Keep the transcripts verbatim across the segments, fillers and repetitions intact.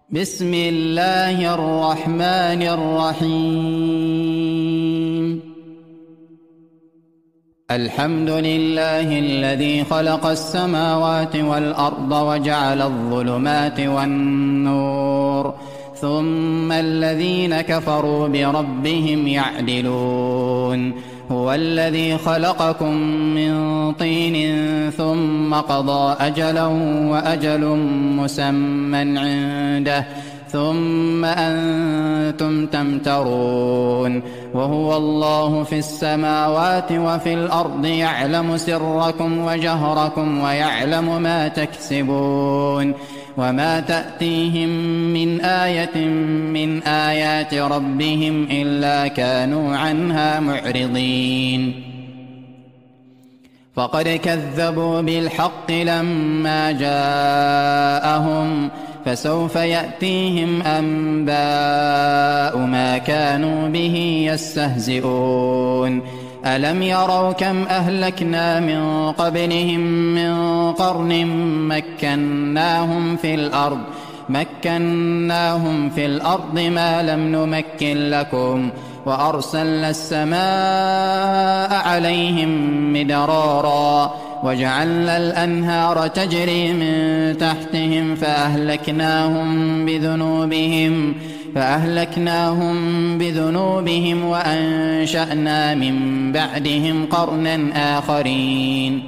بسم الله الرحمن الرحيم. الحمد لله الذي خلق السماوات والأرض وجعل الظلمات والنور، ثم الذين كفروا بربهم يعدلون. هو الذي خلقكم من طين ثم قضى أجلا وأجل مسمى عنده، ثم أنتم تمترون. وهو الله في السماوات وفي الأرض، يعلم سركم وجهركم ويعلم ما تكسبون. وما تأتيهم من آية من آيات ربهم إلا كانوا عنها معرضين. فقد كذبوا بالحق لما جاءهم، فسوف يأتيهم أنباء ما كانوا به يستهزئون. ألم يروا كم أهلكنا من قبلهم من قرن مكناهم في الأرض مكناهم في الأرض ما لم نمكن لكم، وأرسلنا السماء عليهم مدرارا، وجعلنا الأنهار تجري من تحتهم فأهلكناهم بذنوبهم فأهلكناهم بذنوبهم وأنشأنا من بعدهم قرنا آخرين.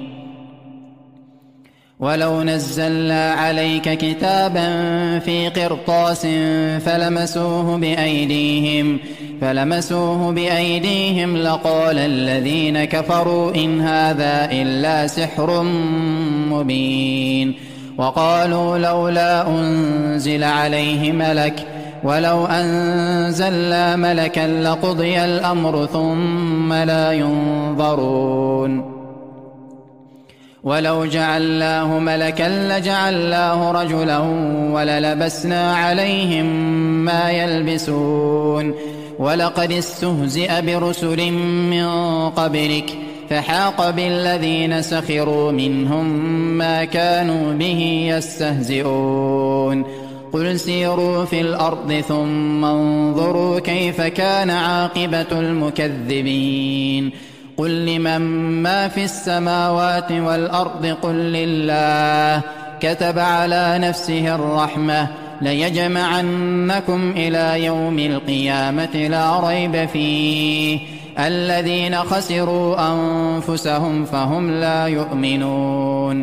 ولو نزلنا عليك كتابا في قرطاس فلمسوه بأيديهم فلمسوه بأيديهم لقال الذين كفروا إن هذا إلا سحر مبين. وقالوا لولا أنزل عليه ملك، ولو أنزلنا ملكا لقضي الأمر ثم لا ينظرون. ولو جعلناه ملكا لجعلناه رجلا وللبسنا عليهم ما يلبسون. ولقد استهزئ برسل من قبلك فحاق بالذين سخروا منهم ما كانوا به يستهزئون. قل سيروا في الأرض ثم انظروا كيف كان عاقبة المكذبين. قل لمن ما في السماوات والأرض قل لله، كتب على نفسه الرحمة ليجمعنكم إلى يوم القيامة لا ريب فيه. الذين خسروا أنفسهم فهم لا يؤمنون.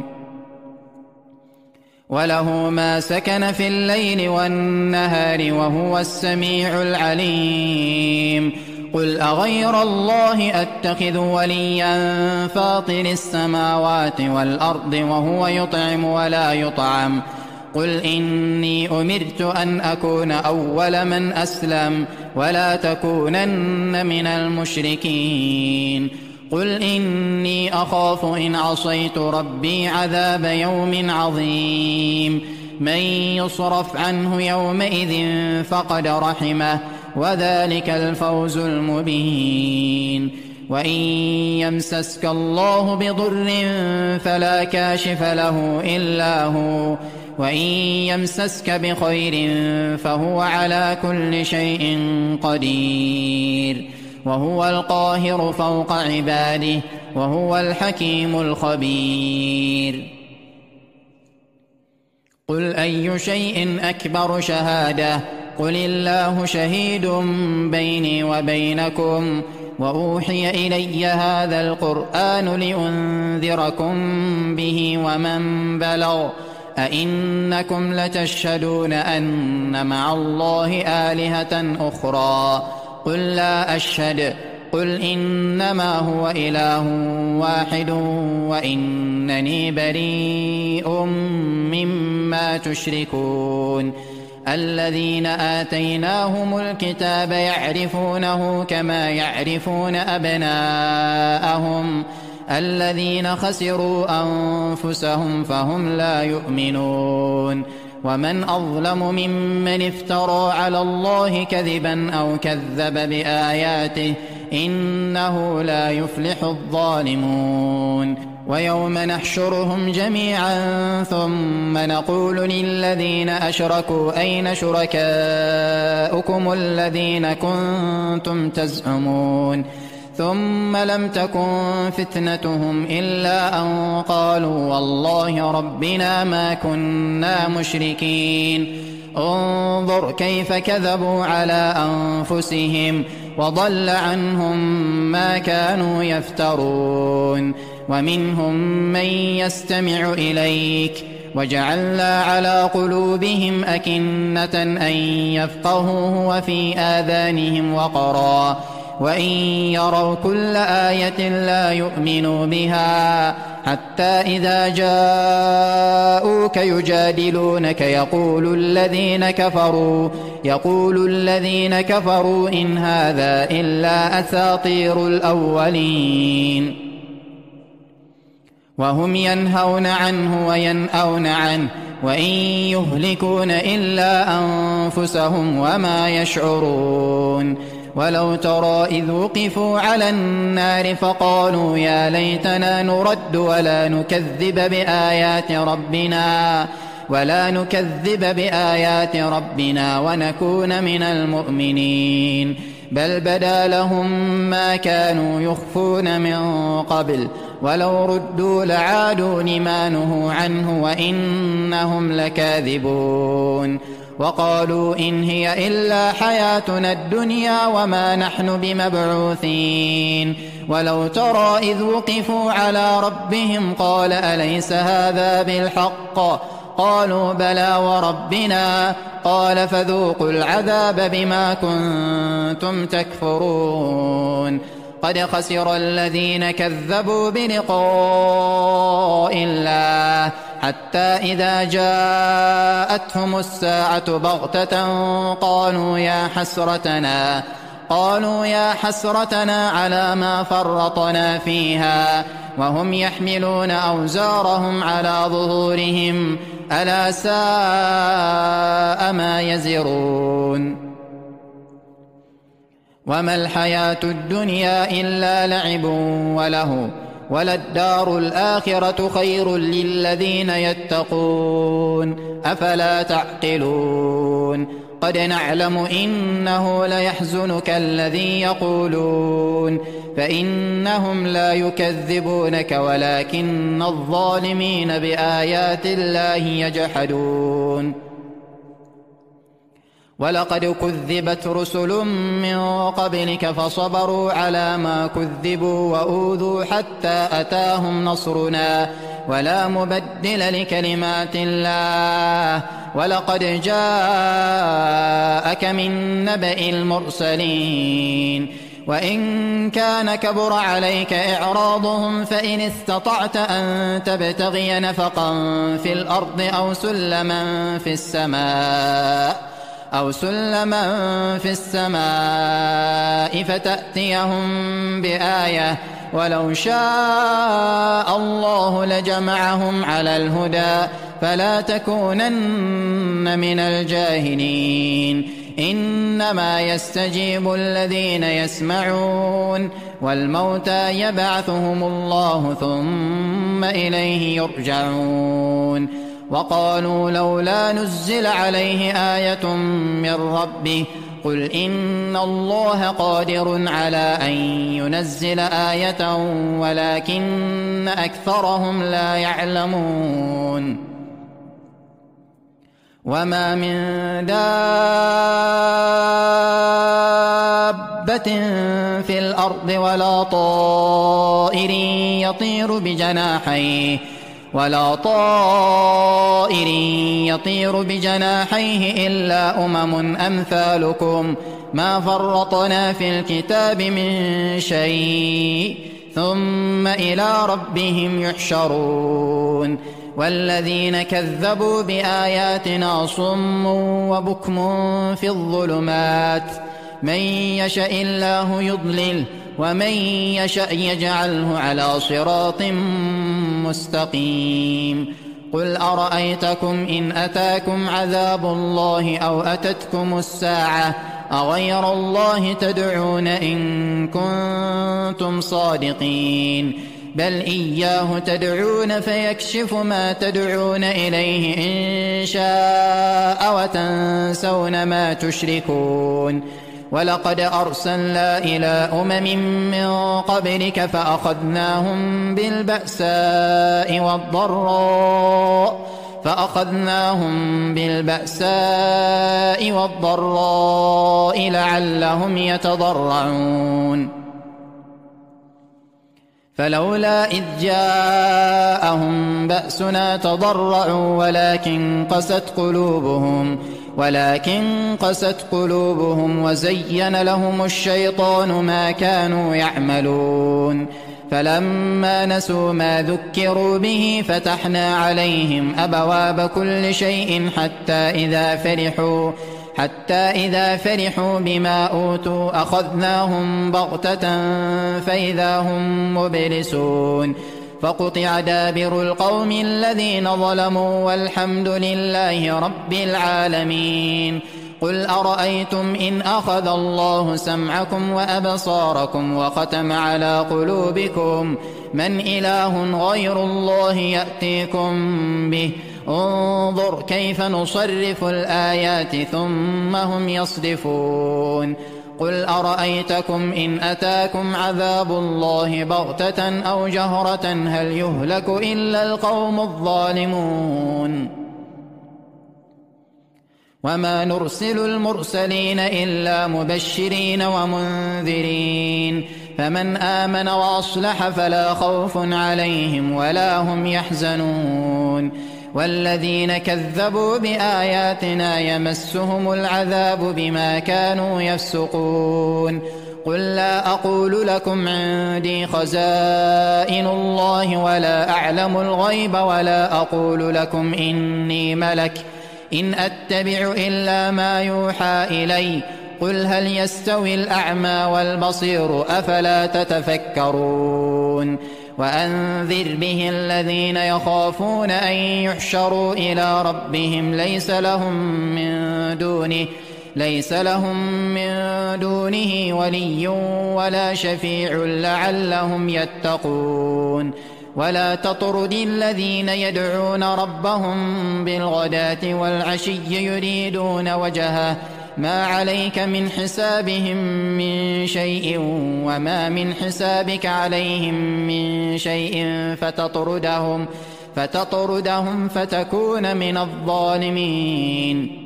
وله ما سكن في الليل والنهار وهو السميع العليم. قل أغير الله أتخذ وليا فاطر السماوات والأرض وهو يطعم ولا يطعم. قل إني أمرت أن أكون أول من أسلم ولا تكونن من المشركين. قل إني أخاف إن عصيت ربي عذاب يوم عظيم. من يصرف عنه يومئذ فقد رحمه، وذلك الفوز المبين. وإن يمسسك الله بضر فلا كاشف له إلا هو، وإن يمسسك بخير فهو على كل شيء قدير. وهو القاهر فوق عباده، وهو الحكيم الخبير. قل أي شيء أكبر شهادة؟ قل الله شهيد بيني وبينكم. وأوحي إلي هذا القرآن لأنذركم به ومن بلغ. أئنكم لتشهدون أن مع الله آلهة أخرى؟ قل لا أشهد. قل إنما هو إله واحد وإنني بريء مما تشركون. الذين آتيناهم الكتاب يعرفونه كما يعرفون أبناءهم. الذين خسروا أنفسهم فهم لا يؤمنون. ومن أظلم ممن افترى على الله كذبا أو كذب بآياته، إنه لا يفلح الظالمون. ويوم نحشرهم جميعا ثم نقول للذين أشركوا أين شركاؤكم الذين كنتم تزعمون ثم لم تكن فتنتهم إلا أن قالوا والله ربنا ما كنا مشركين انظر كيف كذبوا على أنفسهم وضل عنهم ما كانوا يفترون ومنهم من يستمع إليك وجعلنا على قلوبهم أكنة أن يفقهوه وفي آذانهم وقرا وإن يروا كل آية لا يؤمنوا بها حتى إذا جاءوك يجادلونك يقول الذين كفروا يقول الذين كفروا إن هذا إلا أساطير الأولين وهم ينهون عنه وينأون عنه وإن يهلكون إلا أنفسهم وما يشعرون ولو ترى إذ وقفوا على النار فقالوا يا ليتنا نرد ولا نكذب بآيات ربنا ولا نكذب بآيات ربنا ونكون من المؤمنين بل بدا لهم ما كانوا يخفون من قبل ولو ردوا لعادوا لما نهوا عنه وإنهم لكاذبون وقالوا إن هي إلا حياتنا الدنيا وما نحن بمبعوثين ولو ترى إذ وقفوا على ربهم قال أليس هذا بالحق قالوا بلى وربنا قال فذوقوا العذاب بما كنتم تكفرون قد خسر الذين كذبوا بلقاء الله حتى إذا جاءتهم الساعة بغتة قالوا يا حسرتنا قالوا يا حسرتنا على ما فرطنا فيها وهم يحملون أوزارهم على ظهورهم ألا ساء ما يزرون وما الحياة الدنيا إلا لعب وله وللدار الآخرة خير للذين يتقون أفلا تعقلون قد نعلم إنه ليحزنك الذي يقولون فإنهم لا يكذبونك ولكن الظالمين بآيات الله يجحدون ولقد كذبت رسل من قبلك فصبروا على ما كذبوا وأوذوا حتى أتاهم نصرنا ولا مبدل لكلمات الله ولقد جاءك من نبأ المرسلين وإن كان كبر عليك إعراضهم فإن استطعت أن تبتغي نفقا في الأرض أو سلما في السماء أو سلما في السماء فتأتيهم بآية ولو شاء الله لجمعهم على الهدى فلا تكونن من الجاهلين إنما يستجيب الذين يسمعون والموتى يبعثهم الله ثم إليه يرجعون وقالوا لولا نزل عليه آية من ربه قل إن الله قادر على أن ينزل آية ولكن أكثرهم لا يعلمون وما من دابة في الأرض ولا طائر يطير بجناحيه ولا طائر يطير بجناحيه إلا أمم أمثالكم ما فرطنا في الكتاب من شيء ثم إلى ربهم يحشرون والذين كذبوا بآياتنا صم وبكم في الظلمات من يشاء الله يضلل ومن يشاء يجعله على صراط مستقيم قل أرأيتكم إن أتاكم عذاب الله أو أتتكم الساعة أغير الله تدعون إن كنتم صادقين بل إياه تدعون فيكشف ما تدعون إليه إن شاء وتنسون ما تشركون. ولقد أرسلنا إلى أمم من قبلك فأخذناهم بالبأساء والضراء فأخذناهم بالبأساء والضراء لعلهم يتضرعون. فلولا إذ جاءهم بأسنا تضرعوا ولكن قست قلوبهم ولكن قست قلوبهم وزين لهم الشيطان ما كانوا يعملون. فلما نسوا ما ذكروا به فتحنا عليهم أبواب كل شيء حتى إذا فرحوا حتى إذا فرحوا بما أوتوا أخذناهم بغتة فإذا هم مبلسون. فقطع دابر القوم الذين ظلموا والحمد لله رب العالمين. قل أرأيتم إن أخذ الله سمعكم وأبصاركم وختم على قلوبكم من إله غير الله يأتيكم به انظر كيف نصرف الآيات ثم هم يصدفون. قل أرأيتكم إن أتاكم عذاب الله بغتة أو جهرة هل يهلك إلا القوم الظالمون. وما نرسل المرسلين إلا مبشرين ومنذرين فمن آمن وأصلح فلا خوف عليهم ولا هم يحزنون. والذين كذبوا بآياتنا يمسهم العذاب بما كانوا يفسقون. قل لا أقول لكم عندي خزائن الله ولا أعلم الغيب ولا أقول لكم إني ملك إن أتبع إلا ما يوحى إلي قل هل يستوي الأعمى والبصير أفلا تتفكرون. وأنذر به الذين يخافون أن يحشروا إلى ربهم ليس لهم من دونه ليس لهم من دونه ولي ولا شفيع لعلهم يتقون. ولا تطرد الذين يدعون ربهم بالغداة والعشي يريدون وجهه ما عليك من حسابهم من شيء وما من حسابك عليهم من شيء فتطردهم فتطردهم فتكون من الظالمين.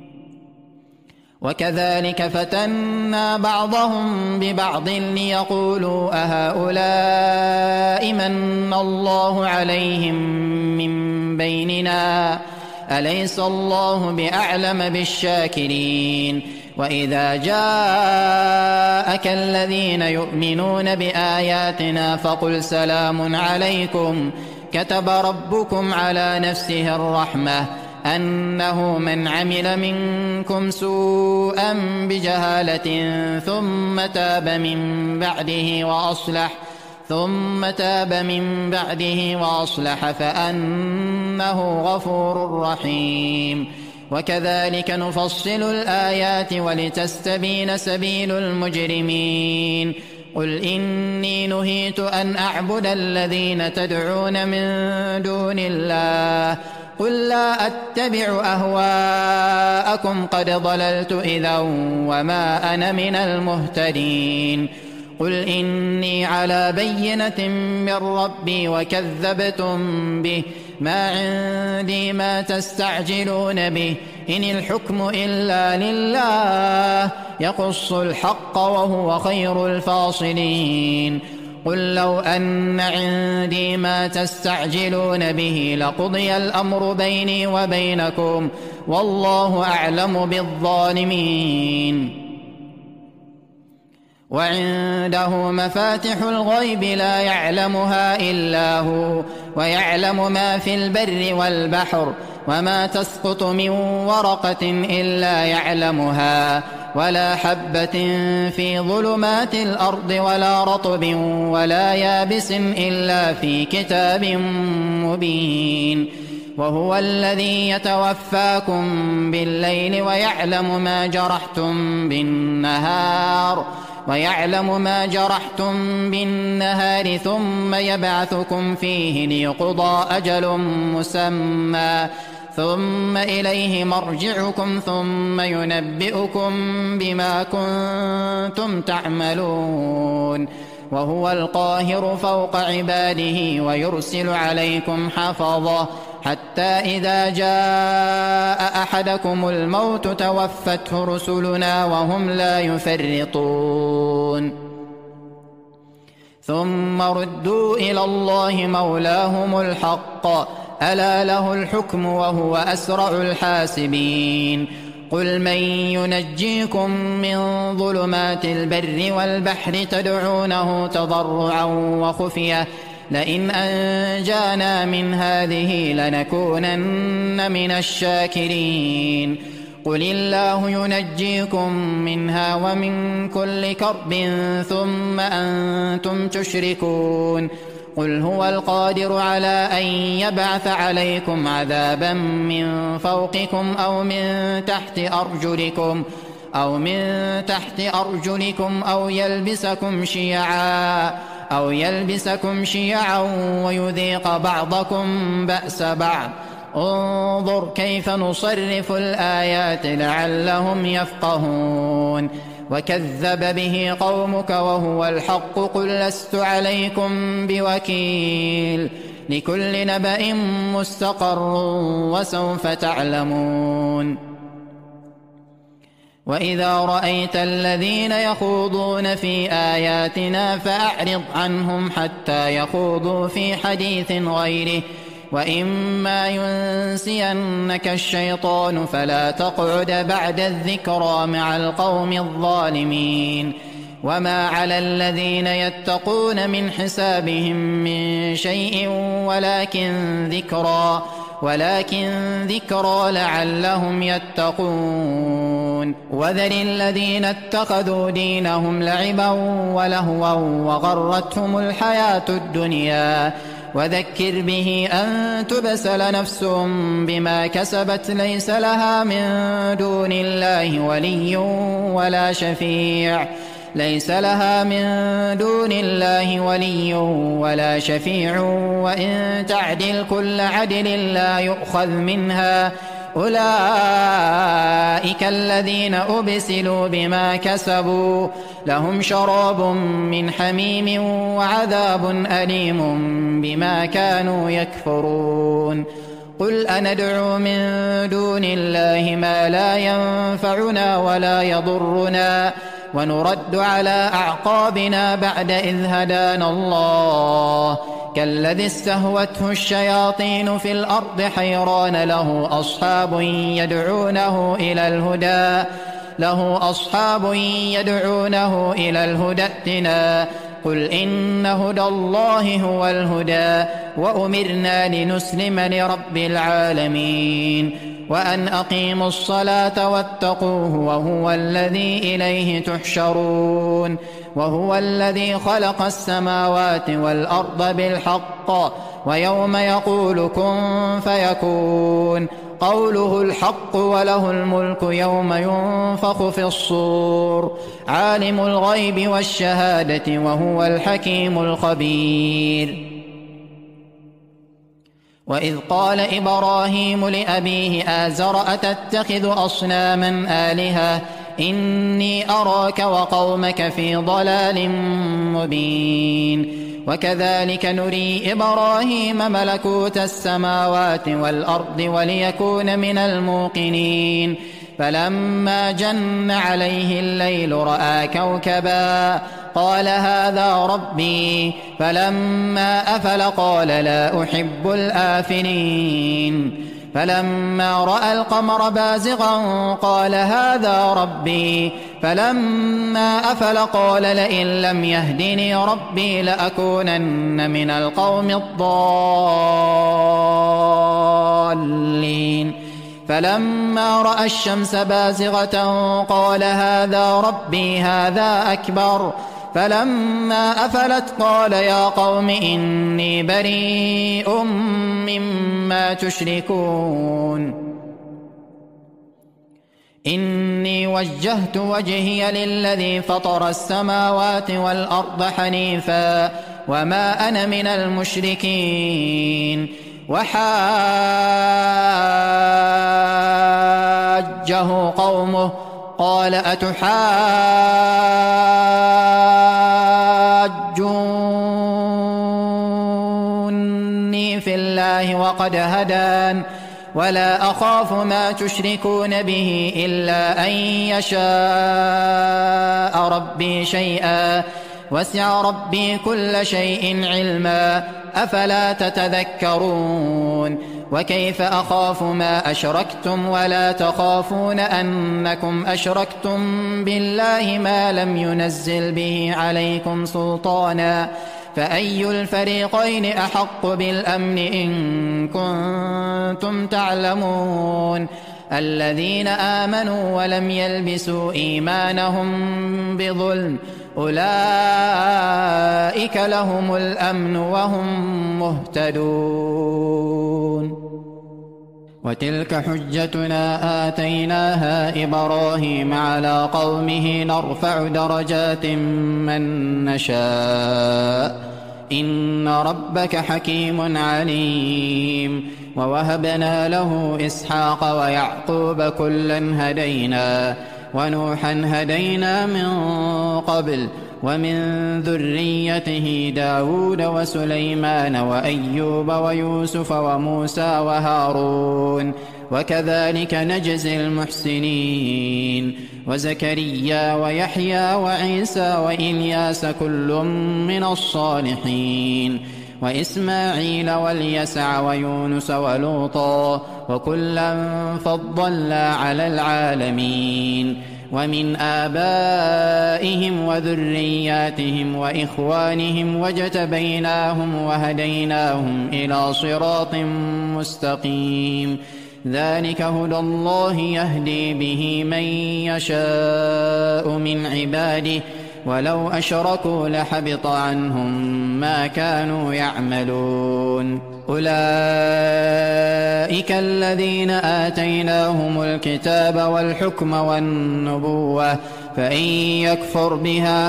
وكذلك فتنا بعضهم ببعض ليقولوا أهؤلاء من الله عليهم من بيننا أليس الله بأعلم بالشاكرين. وإذا جاءك الذين يؤمنون بآياتنا فقل سلام عليكم كتب ربكم على نفسه الرحمة أنه من عمل منكم سوءا بجهالة ثم تاب من بعده وأصلح ثم تاب من بعده وأصلح فأنه غفور رحيم. وكذلك نفصل الآيات ولتستبين سبيل المجرمين. قل إني نهيت أن أعبد الذين تدعون من دون الله قل لا أتبع أهواءكم قد ضللت إذا وما أنا من المهتدين. قل إني على بينة من ربي وكذبتم به ما عندي ما تستعجلون به إن الحكم إلا لله يقص الحق وهو خير الفاصلين. قل لو أن عندي ما تستعجلون به لقضي الأمر بيني وبينكم والله أعلم بالظالمين. وعنده مفاتح الغيب لا يعلمها إلا هو ويعلم ما في البر والبحر وما تسقط من ورقة إلا يعلمها ولا حبة في ظلمات الأرض ولا رطب ولا يابس إلا في كتاب مبين. وهو الذي يتوفاكم بالليل ويعلم ما جرحتم بالنهار ويعلم ما جرحتم بالنهار ثم يبعثكم فيه ليقضى أجل مسمى ثم إليه مرجعكم ثم ينبئكم بما كنتم تعملون وهو القاهر فوق عباده ويرسل عليكم حفظة حتى إذا جاء أحدكم الموت توفته رسلنا وهم لا يفرطون ثم ردوا إلى الله مولاهم الحق ألا له الحكم وهو أسرع الحاسبين قل من ينجيكم من ظلمات البر والبحر تدعونه تضرعا وخفية لئن أنجانا من هذه لنكونن من الشاكرين قل الله ينجيكم منها ومن كل كرب ثم أنتم تشركون قل هو القادر على أن يبعث عليكم عذابا من فوقكم أو من تحت أرجلكم أو من تحت أرجلكم أو يلبسكم شيعا أو يلبسكم شيعا ويذيق بعضكم بأس بعض انظر كيف نصرف الآيات لعلهم يفقهون وكذب به قومك وهو الحق قل لست عليكم بوكيل لكل نبأ مستقر وسوف تعلمون وإذا رأيت الذين يخوضون في آياتنا فأعرض عنهم حتى يخوضوا في حديث غيره وإما ينسينك الشيطان فلا تقعد بعد الذكرى مع القوم الظالمين وما على الذين يتقون من حسابهم من شيء ولكن ذكرى ولكن ذكرى لعلهم يتقون وذر الذين اتخذوا دينهم لعبا ولهوا وغرتهم الحياة الدنيا وذكر به أن تبسل نفس بما كسبت ليس لها من دون الله ولي ولا شفيع ليس لها من دون الله ولي ولا شفيع وإن تعدل كل عدل لا يؤخذ منها أولئك الذين أبسلوا بما كسبوا لهم شراب من حميم وعذاب أليم بما كانوا يكفرون قل أندعو من دون الله ما لا ينفعنا ولا يضرنا ونرد على أعقابنا بعد إذ هدانا الله كالذي استهوته الشياطين في الأرض حيران له أصحاب يدعونه إلى الهدى له أصحاب يدعونه إلى الهدى ائتنا قل إن هدى الله هو الهدى وأمرنا لنسلم لرب العالمين وأن أقيموا الصلاة واتقوه وهو الذي إليه تحشرون وهو الذي خلق السماوات والأرض بالحق ويوم يقول كن فيكون قوله الحق وله الملك يوم ينفخ في الصور عالم الغيب والشهادة وهو الحكيم الخبير وإذ قال إبراهيم لأبيه آزر أتتخذ أصناما آلهة إني أراك وقومك في ضلال مبين وكذلك نري إبراهيم ملكوت السماوات والأرض وليكون من الموقنين فلما جن عليه الليل رأى كوكبا قال هذا ربي فلما أفل قال لا أحب الآفلين فلما رأى القمر بازغا قال هذا ربي فلما أفل قال لئن لم يهدني ربي لأكونن من القوم الضالين فلما رأى الشمس بازغة قال هذا ربي هذا أكبر فلما أفلت قال يا قوم إني بريء مما تشركون إني إني وجهت وجهي للذي فطر السماوات والأرض حنيفا وما أنا من المشركين. وحاجه قومه قال أتحاجوني في الله وقد هدان ولا أخاف ما تشركون به إلا أن يشاء ربي شيئا وسع ربي كل شيء علما أفلا تتذكرون. وكيف أخاف ما أشركتم ولا تخافون أنكم أشركتم بالله ما لم ينزل به عليكم سلطانا فأي الفريقين أحق بالأمن إن كنتم تعلمون. الذين آمنوا ولم يلبسوا إيمانهم بظلم أولئك لهم الأمن وهم مهتدون. وتلك حجتنا آتيناها إبراهيم على قومه نرفع درجات من نشاء إن ربك حكيم عليم. ووهبنا له إسحاق ويعقوب كلا هدينا ونوحا هدينا من قبل ومن ذريته داود وسليمان وأيوب ويوسف وموسى وهارون وكذلك نجزي المحسنين. وزكريا ويحيى وعيسى وإلياس كل من الصالحين وإسماعيل واليسع ويونس ولوطا وكلا فضلنا على العالمين. ومن آبائهم وذرياتهم وإخوانهم واجتبيناهم وهديناهم إلى صراط مستقيم. ذلك هدى الله يهدي به من يشاء من عباده ولو أشركوا لحبط عنهم ما كانوا يعملون. أولئك الذين آتيناهم الكتاب والحكم والنبوة فإن يكفر بها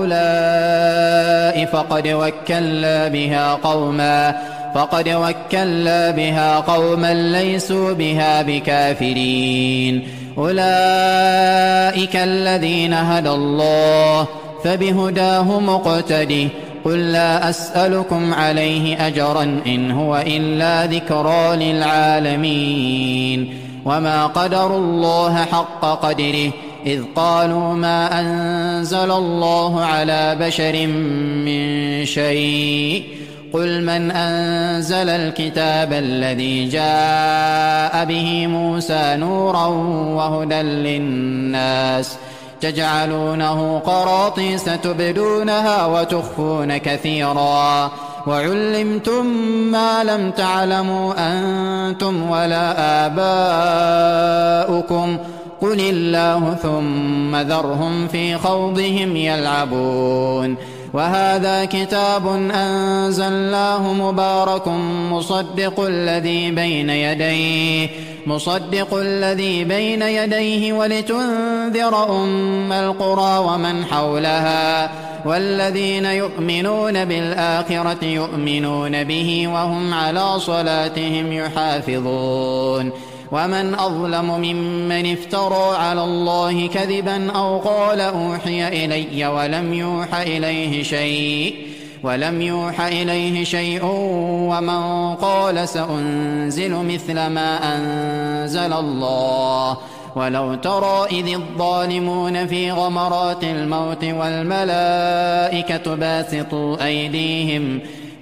هؤلاء فقد وكلنا بها قوما فقد وكلنا بها قوما ليسوا بها بكافرين. أولئك الذين هدى الله فبهداه مقتده قل لا أسألكم عليه أجرا إن هو إلا ذكرى للعالمين. وما قدروا الله حق قدره إذ قالوا ما أنزل الله على بشر من شيء قل من أنزل الكتاب الذي جاء به موسى نورا وهدى للناس تجعلونه قراطيس تبدونها وتخفون كثيرا وعلمتم ما لم تعلموا أنتم ولا آباؤكم قل الله ثم ذرهم في خوضهم يلعبون. وهذا كتاب أنزلناه مبارك مصدق الذي بين يديه مصدق الذي بين يديه ولتنذر أم القرى ومن حولها والذين يؤمنون بالآخرة يؤمنون به وهم على صلاتهم يحافظون. ومن أظلم ممن افترى على الله كذبا أو قال أوحي إلي ولم يوح إليه شيء ولم يوح إليه شيء ومن قال سأنزل مثل ما أنزل الله. ولو ترى إذ الظالمون في غمرات الموت والملائكة باسطوا أيديهم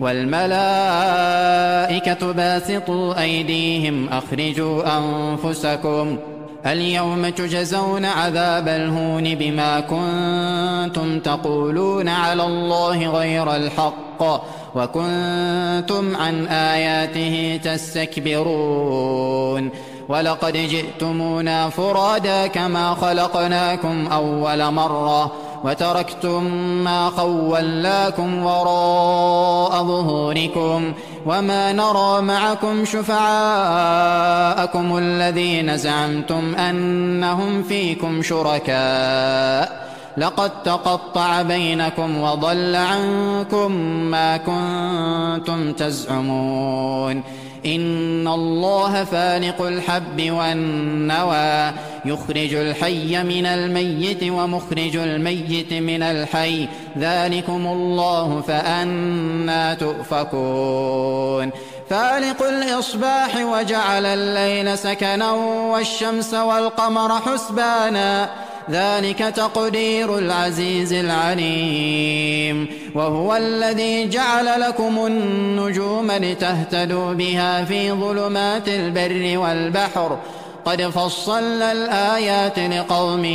والملائكة باسطوا أيديهم أخرجوا أنفسكم اليوم تجزون عذاب الهون بما كنتم تقولون على الله غير الحق وكنتم عن آياته تستكبرون. ولقد جئتمونا فرادا كما خلقناكم أول مرة وتركتم ما خولناكم وراء ظهوركم وما نرى معكم شفعاءكم الذين زعمتم أنهم فيكم شركاء لقد تقطع بينكم وضل عنكم ما كنتم تزعمون إن الله فالق الحب والنوى يخرج الحي من الميت ومخرج الميت من الحي ذلكم الله فأنى تؤفكون فالق الإصباح وجعل الليل سكنا والشمس والقمر حسبانا ذلك تقدير العزيز العليم وهو الذي جعل لكم النجوم لتهتدوا بها في ظلمات البر والبحر قد فصلنا الآيات لقوم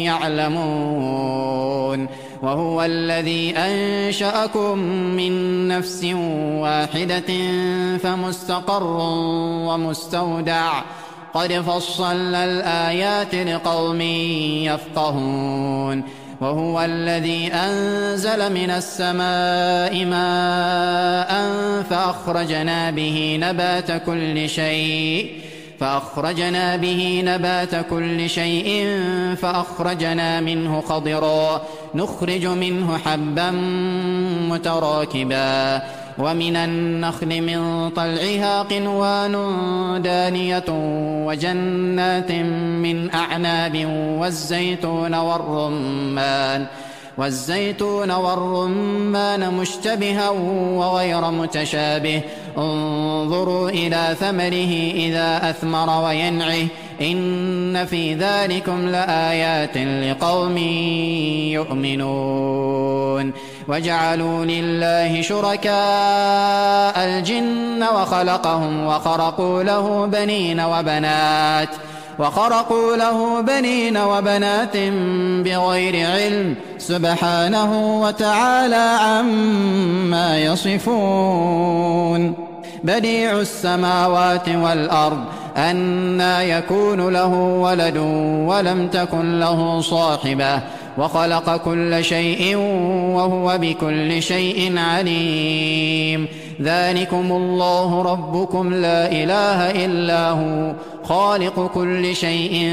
يعلمون وهو الذي أنشأكم من نفس واحدة فمستقر ومستودع قد فصلنا الآيات لقوم يفقهون وهو الذي أنزل من السماء ماء فأخرجنا به نبات كل شيء فأخرجنا به نبات كل شيء فأخرجنا منه خضرا نخرج منه حبا متراكبا ومن النخل من طلعها قنوان دانية وجنات من أعناب والزيتون والرمان والزيتون والرمان مشتبها وغير متشابه انظروا إلى ثمره إذا أثمر وينعه إن في ذلكم لآيات لقوم يؤمنون وجعلوا لله شركاء الجن وخلقهم وخرقوا له بنين وبنات وخرقوا له بنين وبنات بغير علم سبحانه وتعالى عما يصفون بديع السماوات والأرض أنى يكون له ولد ولم تكن له صاحبة وخلق كل شيء وهو بكل شيء عليم ذلكم الله ربكم لا إله إلا هو خالق كل شيء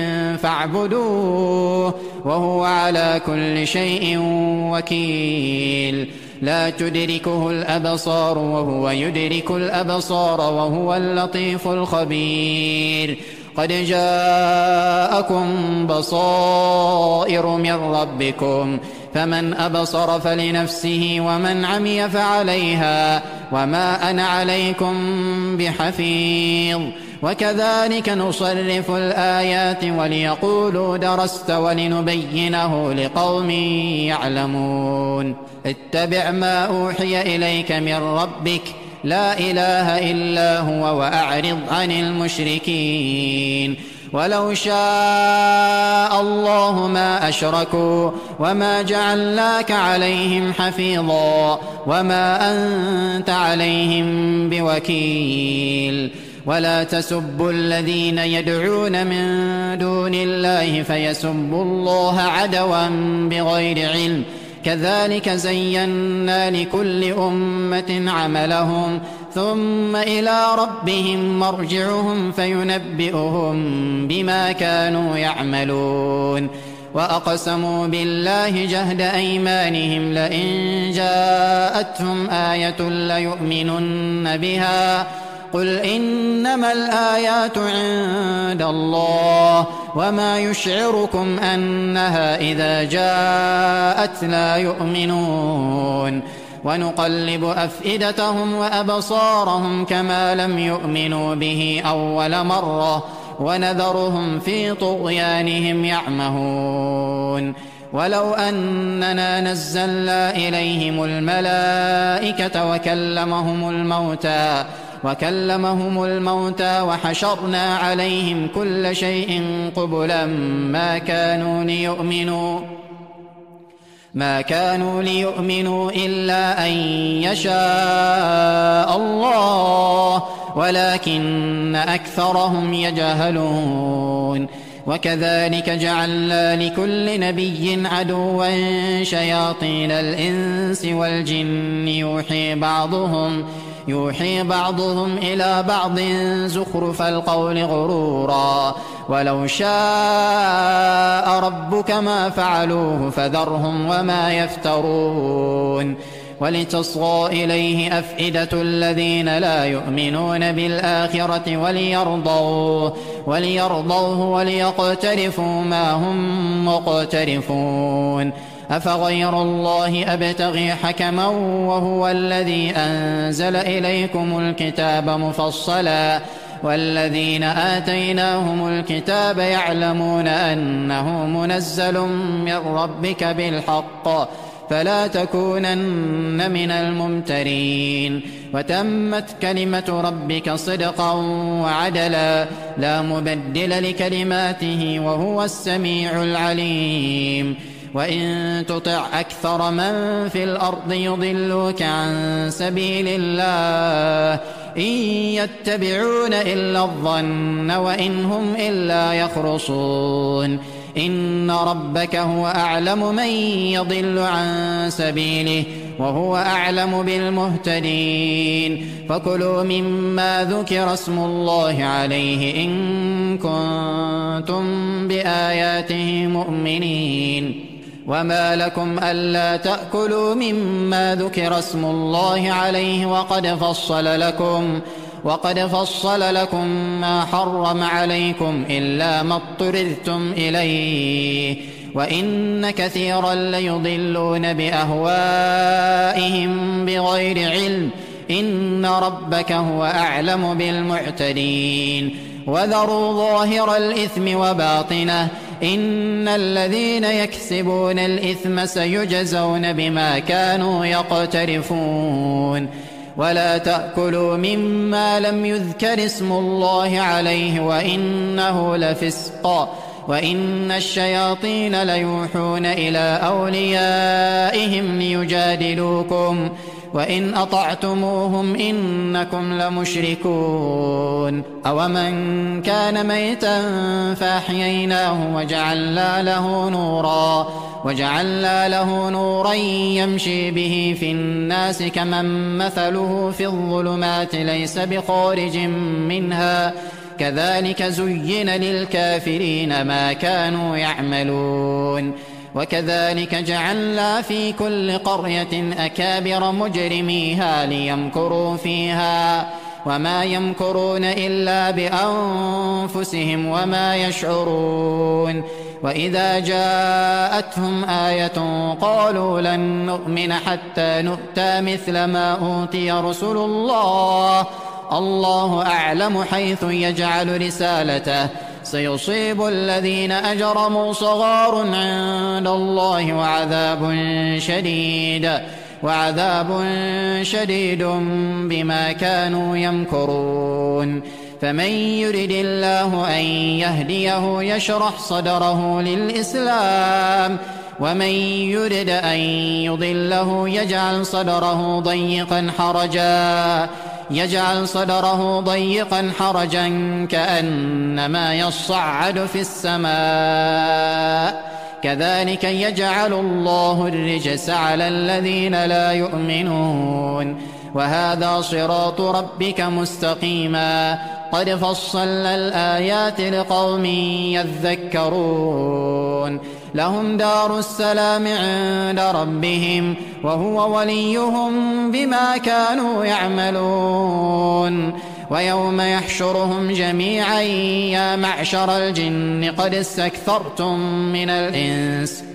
فاعبدوه وهو على كل شيء وكيل لا تدركه الأبصار وهو يدرك الأبصار وهو اللطيف الخبير قد جاءكم بصائر من ربكم فمن أبصر فلنفسه ومن عمي فعليها وما أنا عليكم بحفيظ وكذلك نصرف الآيات وليقولوا درست ولنبينه لقوم يعلمون اتبع ما أوحي إليك من ربك لا إله إلا هو وأعرض عن المشركين ولو شاء الله ما أشركوا وما جعلناك عليهم حفيظا وما أنت عليهم بوكيل ولا تسبوا الذين يدعون من دون الله فيسبوا الله عدوا بغير علم كذلك زينا لكل أمة عملهم ثم إلى ربهم مرجعهم فينبئهم بما كانوا يعملون وأقسموا بالله جهد أيمانهم لئن جاءتهم آية ليؤمنن بها قل إنما الآيات عند الله وما يشعركم أنها إذا جاءت لا يؤمنون ونقلب أفئدتهم وأبصارهم كما لم يؤمنوا به أول مرة ونذرهم في طغيانهم يعمهون ولو أننا نزلنا إليهم الملائكة وكلمهم الموتى وكلمهم الموتى وحشرنا عليهم كل شيء قبلا ما كانوا ليؤمنوا ما كانوا ليؤمنوا إلا أن يشاء الله ولكن أكثرهم يجهلون وكذلك جعلنا لكل نبي عدوا شياطين الإنس والجن يوحي بعضهم يوحي بعضهم إلى بعض زخرف القول غرورا ولو شاء ربك ما فعلوه فذرهم وما يفترون ولتصغى إليه أفئدة الذين لا يؤمنون بالآخرة وليرضوه, وليرضوه وليقترفوا ما هم مقترفون أفغير الله أبتغي حكما وهو الذي أنزل إليكم الكتاب مفصلا والذين آتيناهم الكتاب يعلمون أنه منزل من ربك بالحق فلا تكونن من الممترين وتمت كلمة ربك صدقا وعدلا لا مبدل لكلماته وهو السميع العليم وإن تطع أكثر من في الأرض يضلوك عن سبيل الله إن يتبعون إلا الظن وإن هم إلا يخرصون إن ربك هو أعلم من يضل عن سبيله وهو أعلم بالمهتدين فكلوا مما ذكر اسم الله عليه إن كنتم بآياته مؤمنين وما لكم ألا تأكلوا مما ذكر اسم الله عليه وقد فصل لكم وقد فصل لكم ما حرم عليكم إلا ما اضطررتم إليه وإن كثيرا ليضلون بأهوائهم بغير علم إن ربك هو أعلم بالمعتدين وذروا ظاهر الإثم وباطنه إن الذين يكسبون الإثم سيجزون بما كانوا يقترفون ولا تأكلوا مما لم يذكر اسم الله عليه وإنه لفسق وإن الشياطين ليوحون إلى أوليائهم ليجادلوكم وإن أطعتموهم إنكم لمشركون أومن كان ميتا فأحييناه وجعلنا له نورا وجعلنا له نورا يمشي به في الناس كمن مثله في الظلمات ليس بخارج منها كذلك زين للكافرين ما كانوا يعملون وكذلك جعلنا في كل قرية أكابر مجرميها ليمكروا فيها وما يمكرون إلا بأنفسهم وما يشعرون وإذا جاءتهم آية قالوا لن نؤمن حتى نؤتى مثل ما أوتي رسل الله الله أعلم حيث يجعل رسالته سيصيب الذين أجرموا صغار عند الله وعذاب شديد وعذاب شديد بما كانوا يمكرون فمن يرد الله أن يهديه يشرح صدره للإسلام ومن يرد أن يضله يجعل صدره ضيقا حرجا يجعل صدره ضيقا حرجا كأنما يصعد في السماء كذلك يجعل الله الرجس على الذين لا يؤمنون وهذا صراط ربك مستقيما قد فصلنا الآيات لقوم يذكرون لهم دار السلام عند ربهم وهو وليهم بما كانوا يعملون ويوم يحشرهم جميعا يا معشر الجن قد استكثرتم من الإنس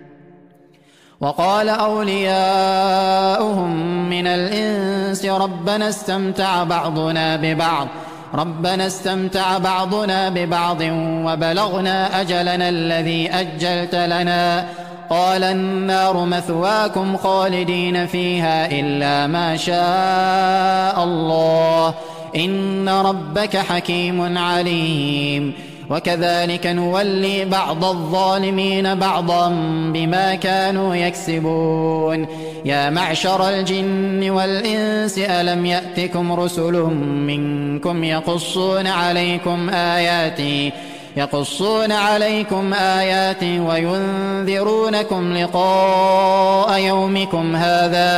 وقال أولياؤهم من الإنس ربنا استمتع بعضنا ببعض ربنا استمتع بعضنا ببعض وبلغنا أجلنا الذي أجلت لنا قال النار مثواكم خالدين فيها إلا ما شاء الله إن ربك حكيم عليم وكذلك نولي بعض الظالمين بعضا بما كانوا يكسبون يا معشر الجن والإنس ألم يأتكم رسل منكم يقصون عليكم آياتي يقصون عليكم آياتي وينذرونكم لقاء يومكم هذا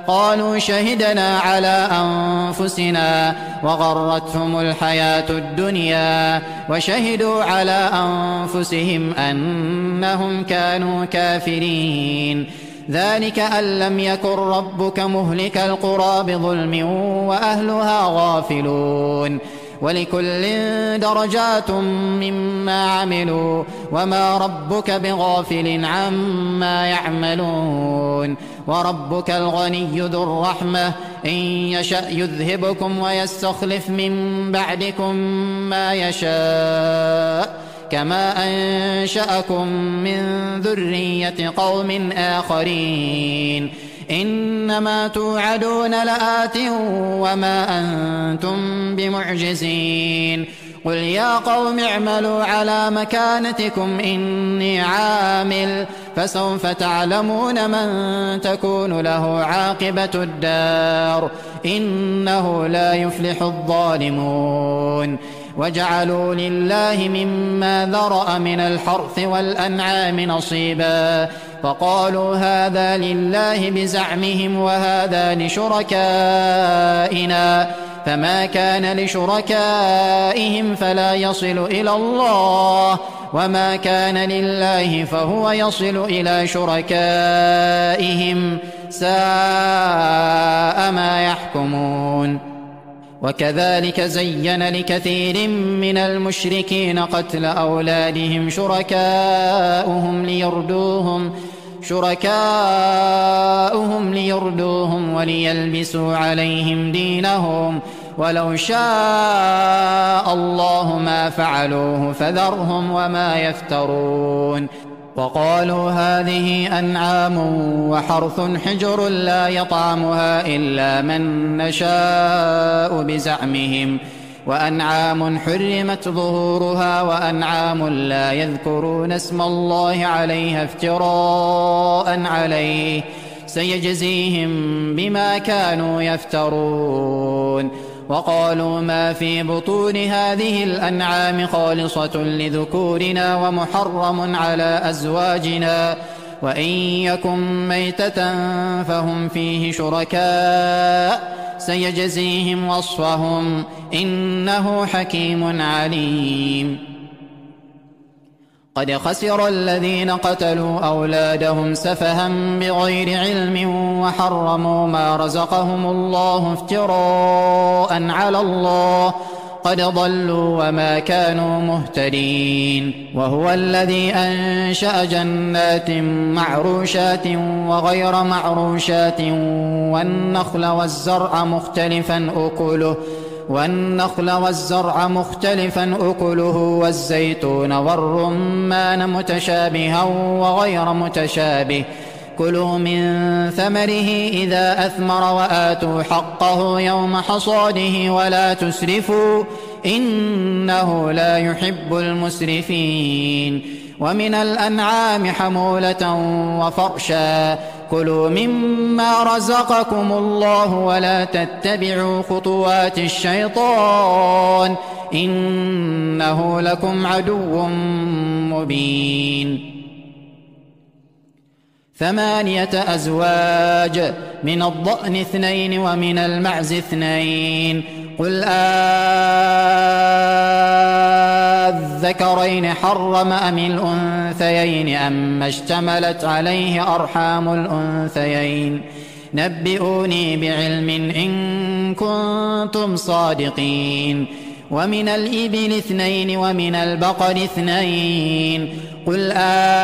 قالوا شهدنا على أنفسنا وغرتهم الحياة الدنيا وشهدوا على أنفسهم أنهم كانوا كافرين. ذلك أن لم يكن ربك مهلك القرى بظلم وأهلها غافلون. ولكل درجات مما عملوا وما ربك بغافل عما يعملون. وربك الغني ذو الرحمة إن يشأ يذهبكم ويستخلف من بعدكم ما يشاء كما أنشأكم من ذرية قوم آخرين. إنما توعدون لآت وما أنتم بمعجزين. قل يا قوم اعملوا على مكانتكم إني عامل فسوف تعلمون من تكون له عاقبة الدار إنه لا يفلح الظالمون. وجعلوا لله مما ذرأ من الحرث والأنعام نصيبا فقالوا هذا لله بزعمهم وهذا لشركائنا فما كان لشركائهم فلا يصل إلى الله وما كان لله فهو يصل إلى شركائهم ساء ما يحكمون. وكذلك زين لكثير من المشركين قتل أولادهم شركاؤهم ليردوهم شركاؤهم ليردوهم وليلبسوا عليهم دينهم ولو شاء الله ما فعلوه فذرهم وما يفترون. وقالوا هذه أنعام وحرث حجر لا يطعمها إلا من نشاء بزعمهم وأنعام حرمت ظهورها وأنعام لا يذكرون اسم الله عليها افتراء عليه سيجزيهم بما كانوا يفترون. وقالوا ما في بطون هذه الأنعام خالصة لذكورنا ومحرم على أزواجنا وإن يكن ميتة فهم فيه شركاء سيجزيهم وصفهم إنه حكيم عليم. قد خسر الذين قتلوا أولادهم سفها بغير علم وحرموا ما رزقهم الله افتراء على الله قد ضلوا وما كانوا مهتدين. وهو الذي أنشأ جنات معروشات وغير معروشات والنخل والزرع مختلفا أكله والنخل والزرع مختلفا أكله والزيتون والرمان متشابها وغير متشابه كلوا من ثمره إذا أثمر وآتوا حقه يوم حصاده ولا تسرفوا إنه لا يحب المسرفين. ومن الأنعام حمولة وفرشا كلوا مما رزقكم الله ولا تتبعوا خطوات الشيطان إنه لكم عدو مبين. ثمانية أزواج من الضأن اثنين ومن المعز اثنين قل أذكرين حرم أم الأنثيين أما اشتملت عليه أرحام الأنثيين نبئوني بعلم إن كنتم صادقين. ومن الإبل اثنين ومن البقر اثنين قل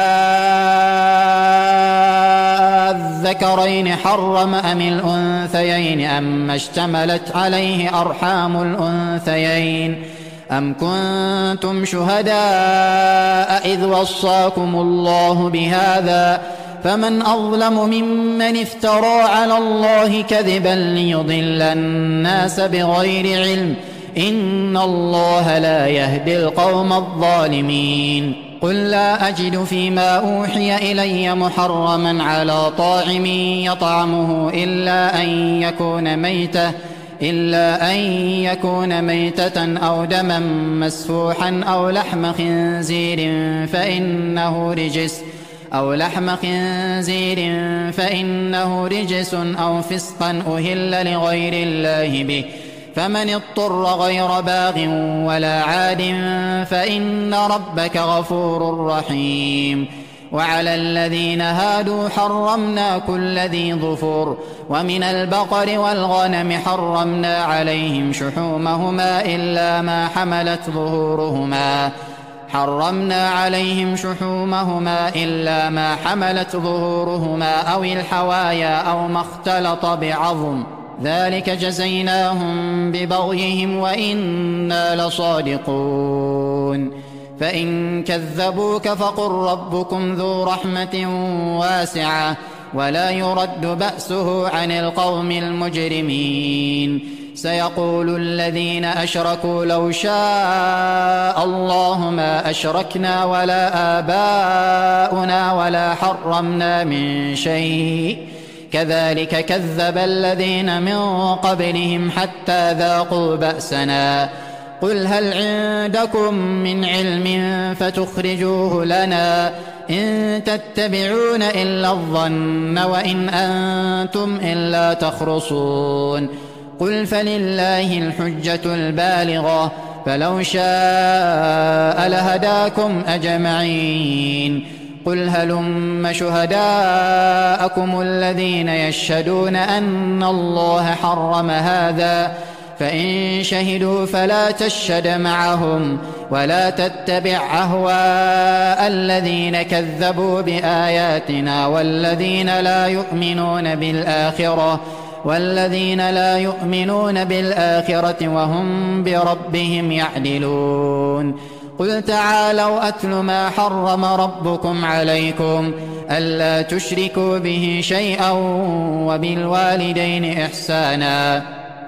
أذكرين حرم أم الأنثيين أما اشتملت عليه أرحام الأنثيين أم كنتم شهداء إذ وصاكم الله بهذا فمن أظلم ممن افترى على الله كذبا ليضل الناس بغير علم إن الله لا يهدي القوم الظالمين. قل لا أجد فيما أوحي إلي محرما على طاعم يطعمه إلا أن يكون ميتة إلا أن يكون ميتة أو دما مسفوحا أو لحم خنزير فإنه رجس أو لحم خنزير فإنه رجس أو فسقا أهل لغير الله به، فمن اضطر غير باغ ولا عاد فإن ربك غفور رحيم. وعلى الذين هادوا حرمنا كل ذي ظفر، ومن البقر والغنم حرمنا عليهم شحومهما إلا ما حملت ظهورهما حرمنا عليهم شحومهما إلا ما حملت ظهورهما أو الحوايا أو ما اختلط بعظم، ذلك جزيناهم ببغيهم وإنا لصادقون. فإن كذبوك فقل ربكم ذو رحمة واسعة ولا يرد بأسه عن القوم المجرمين. سيقول الذين أشركوا لو شاء الله ما أشركنا ولا آباؤنا ولا حرمنا من شيء كذلك كذب الذين من قبلهم حتى ذاقوا بأسنا. قل هل عندكم من علم فتخرجوه لنا إن تتبعون إلا الظن وإن أنتم إلا تخرصون. قل فلله الحجة البالغة فلو شاء لهداكم أجمعين. قل هلم شهداءكم الذين يشهدون أن الله حرم هذا فإن شهدوا فلا تشهد معهم ولا تتبع أهواء الذين كذبوا بآياتنا والذين لا يؤمنون بالآخرة والذين لا يؤمنون بالآخرة وهم بربهم يعدلون. قل تعالوا أتل ما حرم ربكم عليكم ألا تشركوا به شيئا وبالوالدين إحسانا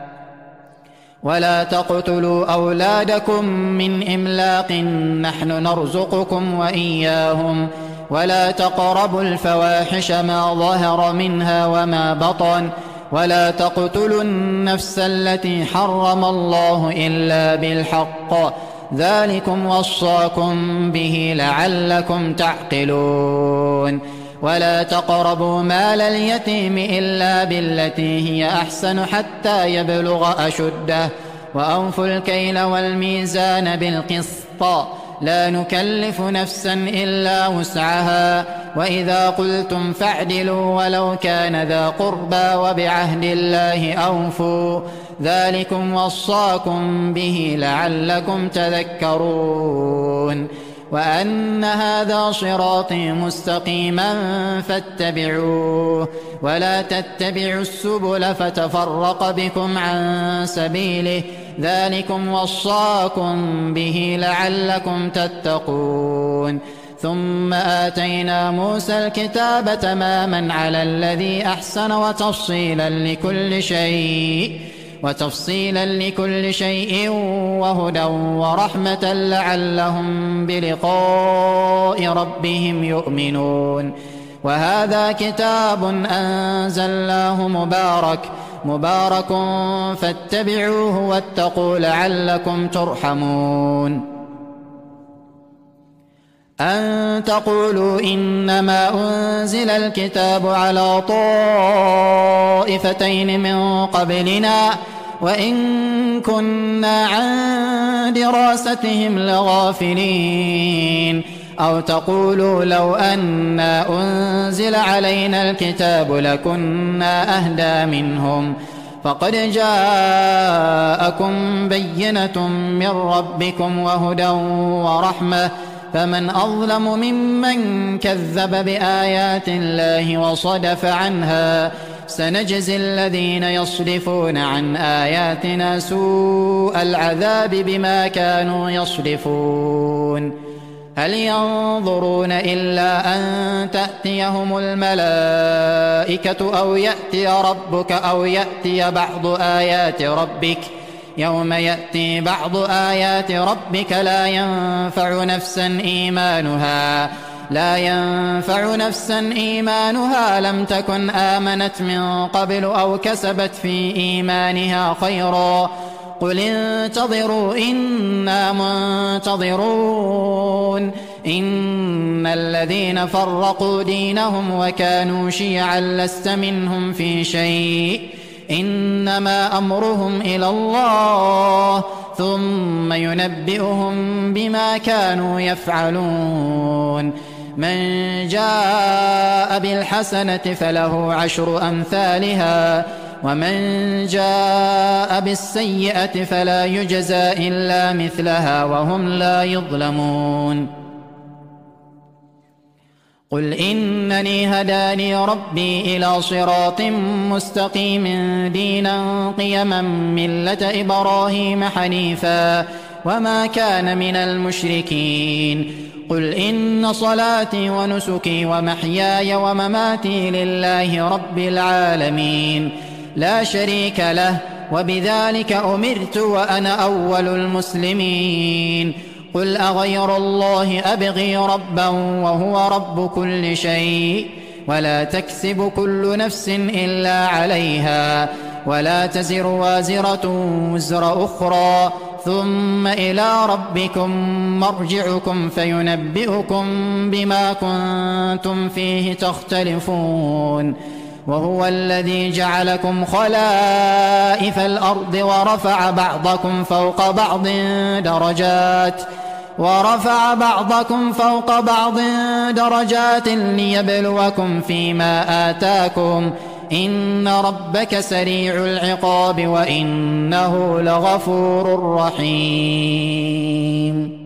ولا تقتلوا أولادكم من إملاق نحن نرزقكم وإياهم ولا تقربوا الفواحش ما ظهر منها وما بطن ولا تقتلوا النفس التي حرم الله إلا بالحق ذلكم وصاكم به لعلكم تعقلون. ولا تقربوا مال اليتيم إلا بالتي هي أحسن حتى يبلغ أشده وأوفوا الكيل والميزان بالقسط لا نكلف نفسا إلا وسعها وإذا قلتم فاعدلوا ولو كان ذا قربى وبعهد الله أوفوا ذلكم وصاكم به لعلكم تذكرون. وأن هذا صراطي مستقيما فاتبعوه ولا تتبعوا السبل فتفرق بكم عن سبيله ذلكم وصاكم به لعلكم تتقون. ثم آتينا موسى الكتاب تماما على الذي أحسن وتفصيلا لكل شيء وتفصيلا لكل شيء وهدى ورحمة لعلهم بلقاء ربهم يؤمنون. وهذا كتاب أنزلناه مبارك مبارك فاتبعوه واتقوا لعلكم ترحمون. أن تقولوا إنما أنزل الكتاب على طائفتين من قبلنا وإن كنا عن دراستهم لغافلين أو تقولوا لو أنا أنزل علينا الكتاب لكنا أهدى منهم فقد جاءكم بينة من ربكم وهدى ورحمة فمن أظلم ممن كذب بآيات الله وصدف عنها سنجزي الذين يصدفون عن آياتنا سوء العذاب بما كانوا يصدفون. هل ينظرون إلا أن تأتيهم الملائكة أو يأتي ربك أو يأتي بعض آيات ربك يوم يأتي بعض آيات ربك لا ينفع نفسا إيمانها لا ينفع نفسا إيمانها لم تكن آمنت من قبل أو كسبت في إيمانها خيرا قل انتظروا إنا منتظرون إن الذين فرقوا دينهم وكانوا شيعا لست منهم في شيء إنما أمرهم إلى الله ثم ينبئهم بما كانوا يفعلون من جاء بالحسنة فله عشر أمثالها ومن جاء بالسيئة فلا يجزى إلا مثلها وهم لا يظلمون قل إنني هداني ربي إلى صراط مستقيم دينا قيما ملة إبراهيم حنيفا وما كان من المشركين قل إن صلاتي ونسكي ومحياي ومماتي لله رب العالمين لا شريك له وبذلك أمرت وأنا أول المسلمين قل أغير الله أبغي ربا وهو رب كل شيء ولا تكسب كل نفس إلا عليها ولا تزر وازرة وزر أخرى ثم إلى ربكم مرجعكم فينبئكم بما كنتم فيه تختلفون وهو الذي جعلكم خلائف الأرض ورفع بعضكم فوق بعض درجات ورفع بعضكم فوق بعض درجات ليبلوكم فيما آتاكم إن ربك سريع العقاب وإنه لغفور رحيم